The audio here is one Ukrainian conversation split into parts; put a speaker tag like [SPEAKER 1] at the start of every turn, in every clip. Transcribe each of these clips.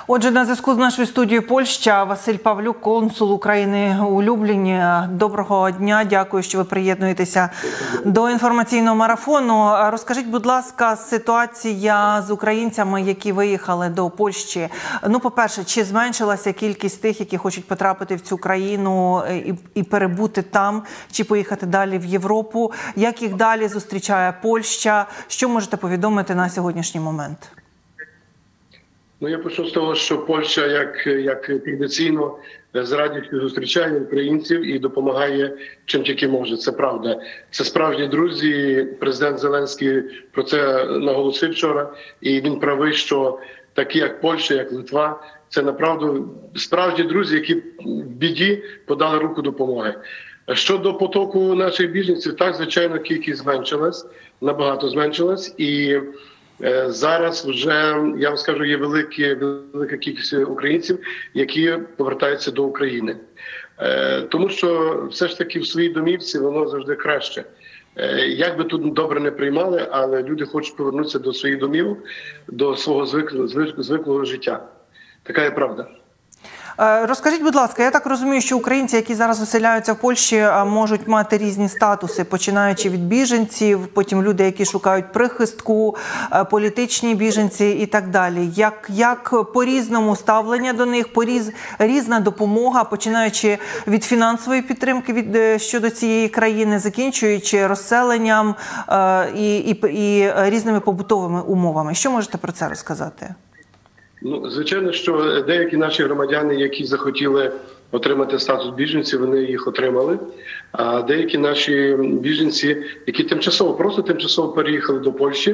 [SPEAKER 1] Отже, на зв'язку з нашою студією Польща Василь Павлюк, консул України у Любліні. Доброго дня, дякую, що ви приєднуєтеся до інформаційного марафону. Розкажіть, будь ласка, ситуація з українцями, які виїхали до Польщі. Ну, по-перше, чи зменшилася кількість тих, які хочуть потрапити в цю країну і перебути там, чи поїхати далі в Європу? Як їх далі зустрічає Польща? Що можете повідомити на сьогоднішній момент?
[SPEAKER 2] Ну, я почну з того, що Польща, як традиційно, з радістю зустрічає українців і допомагає чим тільки може. Це правда. Це справжні друзі. Президент Зеленський про це наголосив вчора. І він правий, що такі, як Польща, як Литва, це направду справжні друзі, які в біді подали руку допомоги. Щодо потоку наших біженців, так, звичайно, кількість зменшилась, набагато зменшилась. І зараз вже, я вам скажу, є велика кількість українців, які повертаються до України. Тому що все ж таки в своїй домівці воно завжди краще. Як би тут добре не приймали, але люди хочуть повернутися до своїх домівок, до свого звиклого життя. Така є правда.
[SPEAKER 1] Розкажіть, будь ласка, я так розумію, що українці, які зараз оселяються в Польщі, можуть мати різні статуси, починаючи від біженців, потім люди, які шукають прихистку, політичні біженці і так далі. Як по-різному ставлення до них, різна допомога, починаючи від фінансової підтримки щодо цієї країни, закінчуючи розселенням і різними побутовими умовами. Що можете про це розказати?
[SPEAKER 2] Ну, звичайно, що деякі наші громадяни, які захотіли отримати статус біженців, вони їх отримали. А деякі наші біженці, які просто тимчасово переїхали до Польщі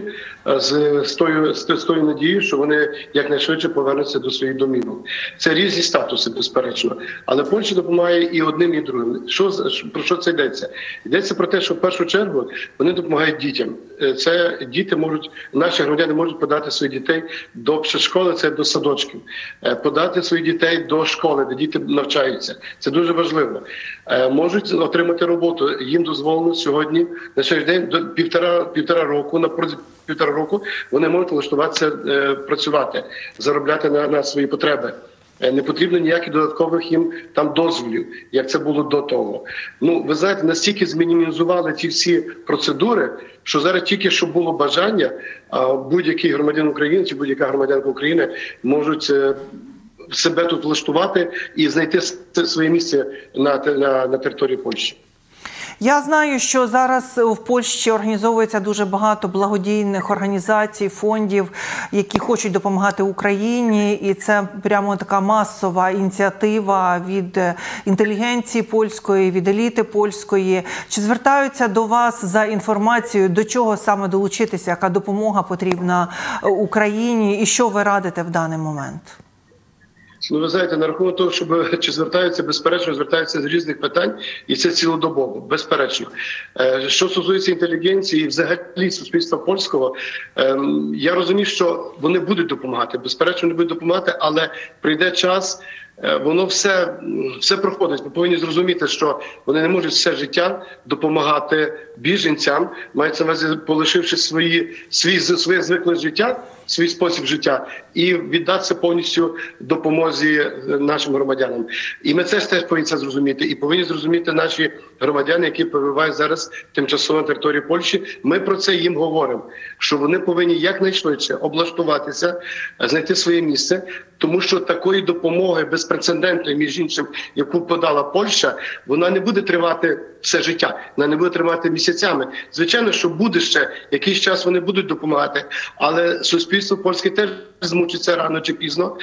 [SPEAKER 2] з тою надією, що вони якнайшвидше повернуться до своїх домівок. Це різні статуси, безперечно. Але Польща допомагає і одним, і другим. Про що це йдеться? Йдеться про те, що в першу чергу вони допомагають дітям. Це наші громадяни можуть подати своїх дітей до предшколи, це до садочків. Подати своїх дітей до школи, де діти навчаються. Це дуже важливо. Можуть отримати роботу. Їм дозволено сьогодні, на сьогоднішній день, до півтора року вони можуть влаштуватися працювати, заробляти на свої потреби. Не потрібно ніяких додаткових їм там дозволів, як це було до того. Ну, ви знаєте, настільки змінімізували ті всі процедури, що зараз тільки, щоб було бажання, будь-який громадянин України чи будь-яка громадянка України можуть себе тут влаштувати і знайти своє місце на території Польщі.
[SPEAKER 1] Я знаю, що зараз в Польщі організовується дуже багато благодійних організацій, фондів, які хочуть допомагати Україні. І це прямо така масова ініціатива від інтелігенції польської, від еліти польської. Чи звертаються до вас за інформацією, до чого саме долучитися, яка допомога потрібна Україні і що ви радите в даний момент?
[SPEAKER 2] Ну, ви знаєте, на рахунок того, чи звертаються, безперечно, звертаються з різних питань, і це цілодобово, безперечно. Що стосується інтелігенції і взагалі суспільства польського, я розумію, що вони будуть допомагати, безперечно, вони будуть допомагати, але прийде час, воно все проходить. Ми повинні зрозуміти, що вони не можуть все життя допомагати біженцям, мається на увазі, полишивши своє звикле життя, свій спосіб життя, і віддатися повністю допомозі нашим громадянам. І ми це теж повинні це зрозуміти. І повинні зрозуміти наші громадяни, які перебувають зараз тимчасово на території Польщі. Ми про це їм говоримо, що вони повинні якнайшвидше облаштуватися, знайти своє місце, тому що такої допомоги безпрецедентної, між іншим, яку подала Польща, вона не буде тривати все життя, вона не буде тривати місяцями. Звичайно, що буде ще, якийсь час вони будуть допомагати, але суспільство польське теж змучиться рано чи пізно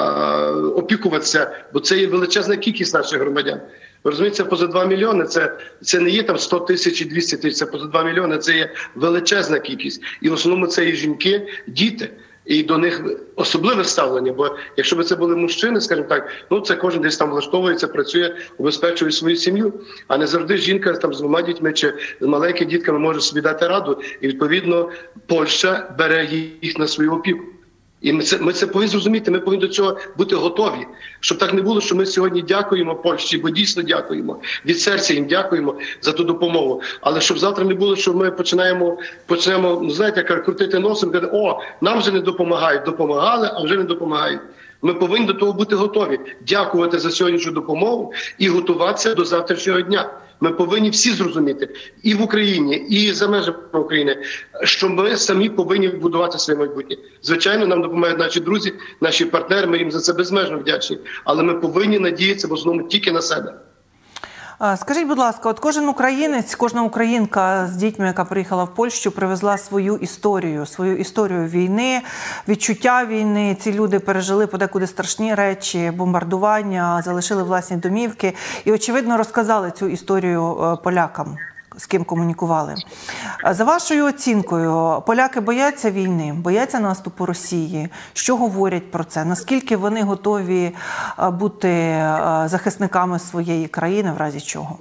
[SPEAKER 2] опікуватися, бо це є величезна кількість наших громадян. Ви розумієте, це поза 2 мільйони, це не є там 100 тисяч і 200 тисяч, це поза 2 мільйони, це є величезна кількість. І в основному це є жінки, діти. І до них особливе ставлення, бо якщо б це були мужчини, скажімо так, ну це кожен десь там влаштовується, працює, убезпечує свою сім'ю, а не завжди жінка там з 2 дітьми чи з маленькими дітками може собі дати раду. І відповідно Польща бере їх на свою опіку. І ми це повинні зрозуміти, ми повинні до цього бути готові. Щоб так не було, що ми сьогодні дякуємо Польщі, бо дійсно дякуємо. Від серця їм дякуємо за ту допомогу. Але щоб завтра не було, що ми починаємо, знаєте, крутити носом, казати, о, нам вже не допомагають. Допомагали, а вже не допомагають. Ми повинні до того бути готові, дякувати за сьогоднішню допомогу і готуватися до завтрашнього дня. Ми повинні всі зрозуміти, і в Україні, і за межами України, що ми самі повинні будувати своє майбутнє. Звичайно, нам допомагають наші друзі, наші партнери, ми їм за це безмежно вдячні. Але ми повинні надіятися в основному тільки на себе.
[SPEAKER 1] Скажіть, будь ласка, от кожен українець, кожна українка з дітьми, яка приїхала в Польщу, привезла свою історію війни, відчуття війни. Ці люди пережили подекуди страшні речі, бомбардування, залишили власні домівки і, очевидно, розказали цю історію полякам, з ким комунікували. За вашою оцінкою, поляки бояться війни, бояться наступу Росії? Що говорять про це? Наскільки вони готові бути захисниками своєї країни, в разі чого?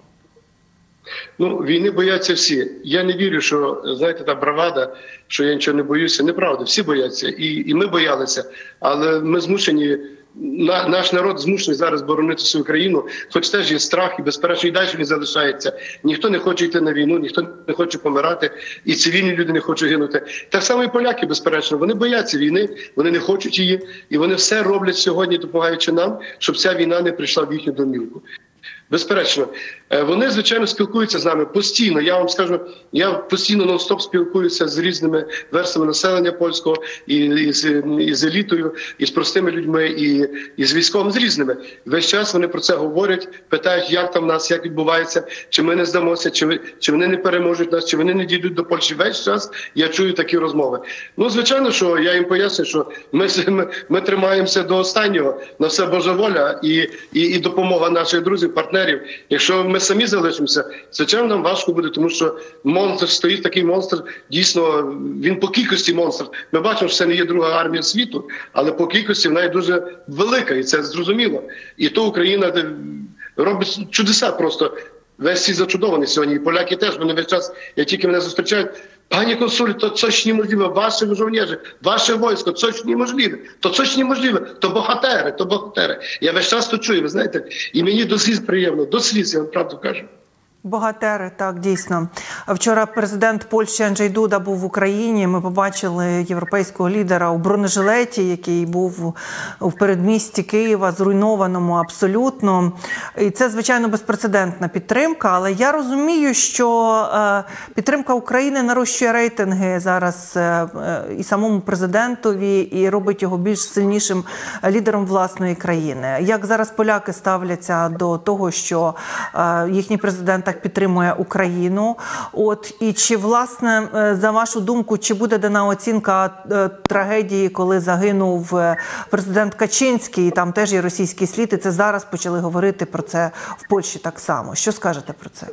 [SPEAKER 2] Ну, війни бояться всі. Я не вірю, що, знаєте, та бравада, що я нічого не боюся. Неправда, всі бояться. І ми боялися. Але ми змушені, наш народ змушений зараз боронити свою країну. Хоч теж є страх і, безперечно, і далі він залишається. Ніхто не хоче йти на війну, ніхто не хоче помирати. І цивільні люди не хочуть гинути. Так само і поляки, безперечно. Вони бояться війни, вони не хочуть її. І вони все роблять сьогодні, допомагаючи нам, щоб ця війна не прийшла в їхню домівку. Безперечно. Вони, звичайно, спілкуються з нами постійно. Я вам скажу, я постійно нон-стоп спілкуюся з різними верствами населення польського, і з елітою, і з простими людьми, і з військовими, з різними. Весь час вони про це говорять, питають, як там в нас, як відбувається, чи ми не здамося, чи вони не переможуть нас, чи вони не дійдуть до Польщі. Весь час я чую такі розмови. Ну, звичайно, що я їм поясню, що ми тримаємося до останнього, на все Божа воля і допомога наших друзів, партнерів. Якщо ми самі залишимося, звичайно, нам важко буде, тому що монстр стоїть, такий монстр, дійсно, він по кількості монстр. Ми бачимо, що це не є друга армія світу, але по кількості вона є дуже велика, і це зрозуміло. І то Україна робить чудеса просто. Весь світ зачудований сьогодні. І поляки теж, вони весь час, як тільки мене зустрічають, пані консулі, то coś неможливе, ваші жовнєжі, ваше військо, coś неможливе, то coś неможливе, то богатери, то богатери. Я весь час то чую, ви знаєте, і мені до сліз приємно, до сліз, я вам правду кажу.
[SPEAKER 1] Богатери, так, дійсно. Вчора президент Польщі Анджей Дуда був в Україні. Ми побачили європейського лідера у бронежилеті, який був в передмісті Києва, зруйнованому абсолютно. І це, звичайно, безпрецедентна підтримка. Але я розумію, що підтримка України нарощує рейтинги зараз і самому президентові, і робить його більш сильнішим лідером власної країни. Як зараз поляки ставляться до того, що їхній президент так підтримує Україну? І чи, власне, за вашу думку, чи буде дана оцінка трагедії, коли загинув президент Качинський, і там теж є російський слід, і це зараз почали говорити про це в Польщі так само. Що скажете про це?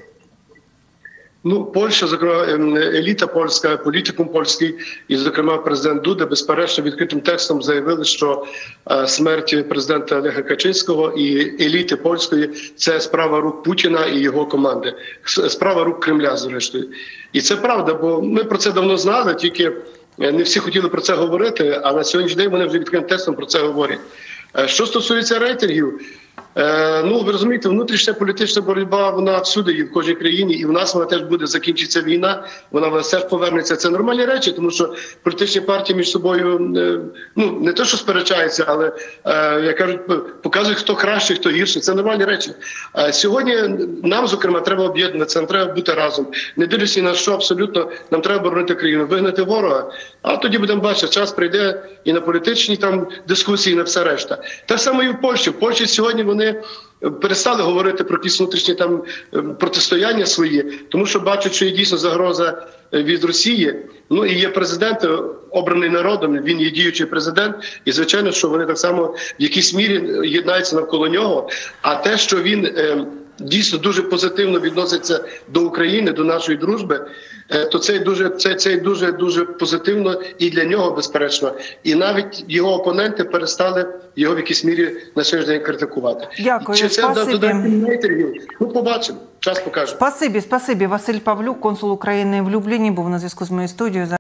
[SPEAKER 2] Ну, Польща, зокрема, еліта польська, політикум польський і, зокрема, президент Дуда, безперечно, відкритим текстом заявили, що смерть президента Леха Качинського і еліти польської – це справа рук Путіна і його команди, справа рук Кремля, зрештою. І це правда, бо ми про це давно знали, тільки не всі хотіли про це говорити, а на сьогоднішній день вони вже відкритим текстом про це говорять. Що стосується рейтингів, ну, ви розумієте, внутрішня політична боротьба, вона всюди є, в кожній країні, і в нас вона теж буде, закінчиться війна, вона в нас теж повернеться. Це нормальні речі, тому що політичні партії між собою, ну, не те, що сперечаються, але, як кажуть, показують, хто краще, хто гірше. Це нормальні речі. Сьогодні нам, зокрема, треба об'єднуватися, нам треба бути разом. Не дивлячись на що, абсолютно, нам треба боронити країну, вигнати ворога, а тоді будемо бачити, час прийде і на політичні там дискусії, і на все решта. Так само і в Польщі. В Польщі сьогодні вони перестали говорити про якісь внутрішні там протистояння свої, тому що бачать, що є дійсно загроза від Росії. Ну і є президент, обраний народом, він є діючий президент, і звичайно, що вони так само в якійсь мірі єднаються навколо нього. А те, що він дійсно дуже позитивно відноситься до України, до нашої дружби, то це дуже позитивно і для нього, безперечно. І навіть його опоненти перестали його в якійсь мірі на сьогодні день критикувати.
[SPEAKER 1] Дякую,
[SPEAKER 2] чи це додатні рейтингів? Ну, побачимо. Час покаже.
[SPEAKER 1] Спасибі. Василь Павлюк, консул України в Любліні, був на зв'язку з моєю студією.